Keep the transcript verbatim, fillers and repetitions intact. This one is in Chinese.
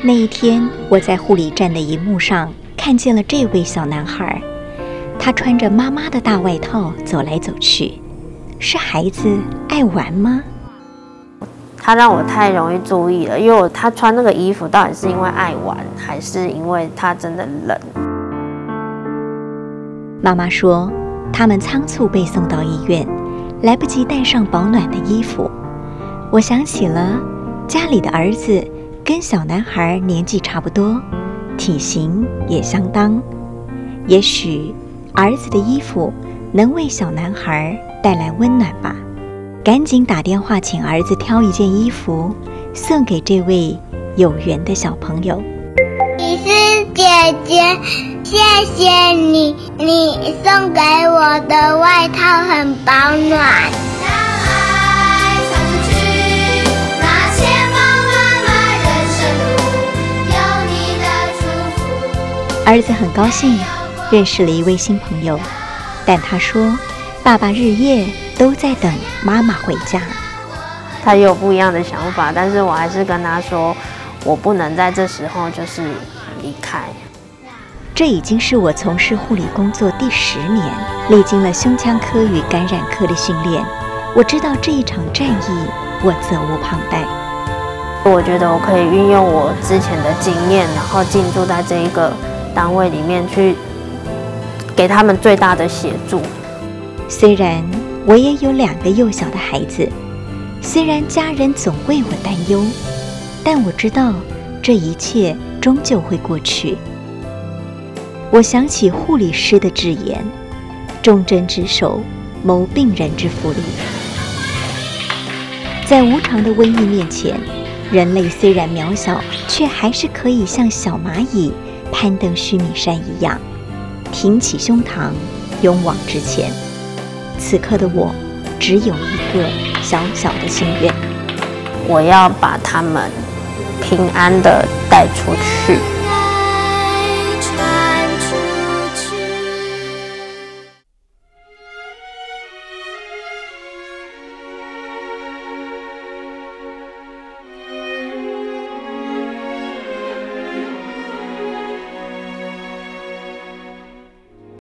那一天，我在护理站的荧幕上看见了这位小男孩，他穿着妈妈的大外套走来走去，是孩子爱玩吗？ 他让我太容易注意了，因为我他穿那个衣服到底是因为爱玩，还是因为他真的冷？ 妈妈说，他们仓促被送到医院，来不及带上保暖的衣服。我想起了家里的儿子跟小男孩年纪差不多，体型也相当，也许儿子的衣服能为小男孩带来温暖吧。赶紧打电话请儿子挑一件衣服送给这位有缘的小朋友。 你是姐姐，谢谢你，你送给我的外套很保暖。 儿子很高兴认识了一位新朋友，但他说爸爸日夜都在等妈妈回家。 他也有不一样的想法，但是我还是跟他说，我不能在这时候就是离开。 这已经是我从事护理工作第十年，历经了胸腔科与感染科的训练，我知道这一场战役我责无旁贷。 我觉得我可以运用我之前的经验，然后进驻在这一个单位里面去给他们最大的协助。 虽然我也有两个幼小的孩子，虽然家人总为我担忧，但我知道这一切终究会过去。我想起护理师的智言：忠贞之手，谋病人之福利。在无常的瘟疫面前，人类虽然渺小，却还是可以像小蚂蚁攀登须弥山一样，挺起胸膛，勇往直前。此刻的我，只有一个小小的心愿： 我要把他们平安地带出去。